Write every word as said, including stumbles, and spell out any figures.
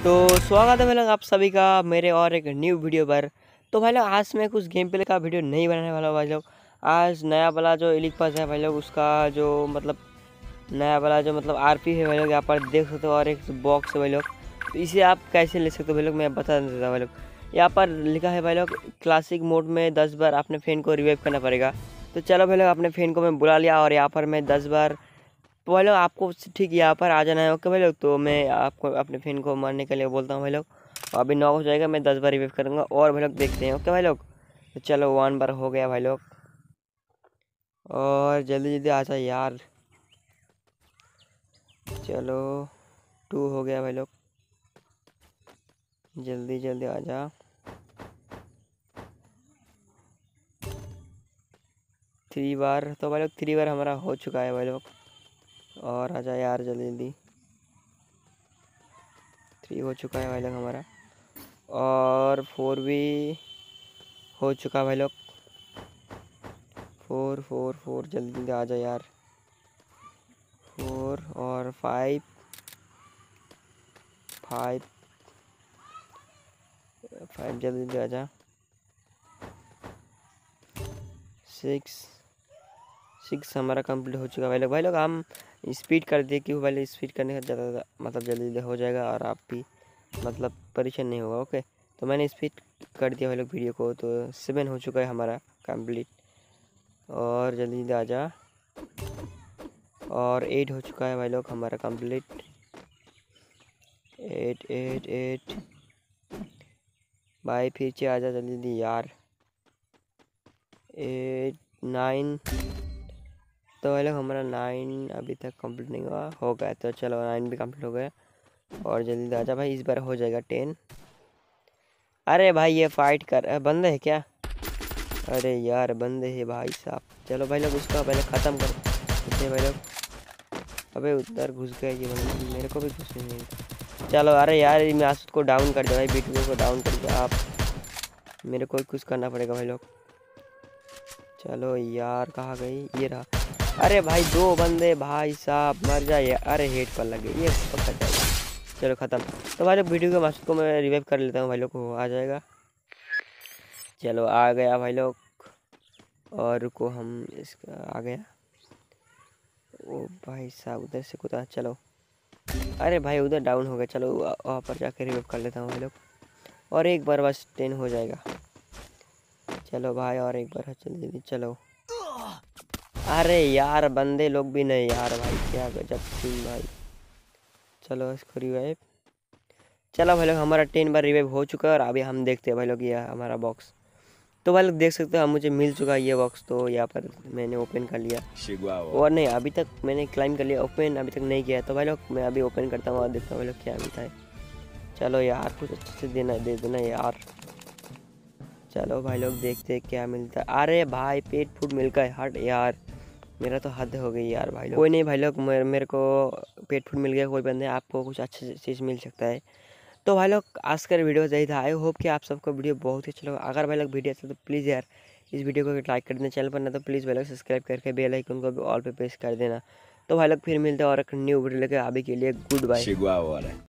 तो स्वागत है भाई लोग आप सभी का मेरे और एक न्यू वीडियो पर। तो भाई लोग आज मैं कुछ गेम प्ले का वीडियो नहीं बनाने वाला भाई लोग। आज नया वाला जो एलिक पास है भाई लोग, उसका जो मतलब नया वाला जो मतलब आरपी है भाई लोग, यहाँ पर देख सकते हो। और एक बॉक्स है भाई लोग, तो इसे आप कैसे ले सकते हो भाई लोग, मैं बता देता हूँ भाई लोग। यहाँ पर लिखा है भाई लोग, क्लासिक मोड में दस बार अपने फैन को रिवाइव करना पड़ेगा। तो चलो भाई लोग, अपने फैन को मैं बुला लिया और यहाँ पर मैं दस बार, तो भाई लोग आपको ठीक यहाँ पर आ जाना है। ओके भाई लोग, तो मैं आपको अपने फैन को मारने के लिए बोलता हूँ भाई लोग। अभी नौ हो जाएगा, मैं दस बार रिवाइव करूँगा और भाई लोग देखते हैं। ओके भाई लोग, तो चलो वन बार हो गया भाई लोग, और जल्दी जल्दी आ जाए यार। चलो टू हो गया भाई लोग, जल्दी जल्दी आ जा। थ्री बार, तो भाई लोग थ्री बार हमारा हो चुका है भाई लोग, और आ जा यार जल्दी जल्दी। थ्री हो चुका है भाई लोग हमारा, और फोर भी हो चुका भाई लोग। फोर फोर फोर जल्दी जल्दी आ जा यार। फोर और फाइव फाइव फाइव जल्दी जल्दी आ जा। सिक्स सिक्स हमारा कंप्लीट हो चुका भाई लोग। भाई लोग हम स्पीड कर दिए, क्यों भाई, स्पीड करने का ज़्यादा मतलब जल्दी जल्दी हो जाएगा और आप भी मतलब परेशान नहीं होगा। ओके, तो मैंने स्पीड कर दिया भाई लोग वीडियो को। तो सेवन हो चुका है हमारा कंप्लीट, और जल्दी जल्दी आ जा। और एट हो चुका है भाई लोग हमारा कंप्लीट। एट एट एट भाई फिर से आ जा जल्दी जल्दी यार। एट नाइन, तो भाई लोग हमारा नाइन अभी तक कंप्लीट नहीं हुआ, हो गया। तो चलो नाइन भी कंप्लीट हो गया, और जल्दी जल्दी आ जा भाई, इस बार हो जाएगा टेन। अरे भाई ये फाइट कर बंदे है क्या? अरे यार बंदे है भाई साहब। चलो भाई लोग उसका पहले ख़त्म कर देते भाई लोग। अबे उधर घुस गए ये बंदे, मेरे को भी घुसने नहीं देते। चलो अरे यार मासूद को डाउन कर दे भाई, बीटू को डाउन कर दे आप, मेरे को कुछ करना पड़ेगा भाई लोग। चलो यार कहाँ गई, ये रहा। अरे भाई दो बंदे भाई साहब, मर जाए। अरे हेड पर लगे, ये पकड़ जाएगा। चलो ख़त्म। तो भाई लोग वीडियो के मासूद को मैं रिवाइव कर लेता हूँ भाई लोग, को आ जाएगा। चलो आ गया भाई लोग, और रुको हम इसका आ गया। ओ भाई साहब उधर से कूदा। चलो अरे भाई उधर डाउन हो गया। चलो वहाँ पर जाकर रिवाइव कर लेता हूँ भाई लोग, और एक बार बस टेन हो जाएगा। चलो भाई और एक बार जल्दी जल्दी चलो। अरे यार बंदे लोग भी नहीं यार भाई, क्या गजब सीन भाई। चलो इसको रिवाइव। चलो भाई लोग हमारा टेन बार रिवाइव हो चुका है, और अभी हम देखते हैं भाई लोग ये हमारा बॉक्स। तो भाई लोग देख सकते हो मुझे मिल चुका है ये बॉक्स, तो यहाँ पर मैंने ओपन कर लिया। और नहीं अभी तक मैंने क्लाइम कर लिया, ओपन अभी तक नहीं किया। तो भाई लोग मैं अभी ओपन करता हूँ और देखता हूँ भाई लोग क्या मिलता है। चलो यार कुछ अच्छे से देना दे देना यार। चलो भाई लोग देखते हैं क्या मिलता है। अरे भाई पेट फूड मिल गया, हट यार, मेरा तो हद हो गई यार भाई लोग। कोई नहीं भाई लोग, मेरे, मेरे को पेट फूड मिल गया, कोई बंदे आपको कुछ अच्छी चीज़ मिल सकता है। तो भाई लोग आज का वीडियो यही था। आई होप कि आप सबको वीडियो बहुत ही अच्छा लगा। अगर भाई लोग वीडियो अच्छा तो प्लीज़ यार इस वीडियो को लाइक कर देना, चैनल पर ना तो प्लीज़ भाई लोग सब्सक्राइब करके बेल आइकन को भी ऑल पे प्रेस कर देना। तो भाई लोग फिर मिलते हैं और एक न्यू वीडियो लेकर, अभी के लिए गुड बाय।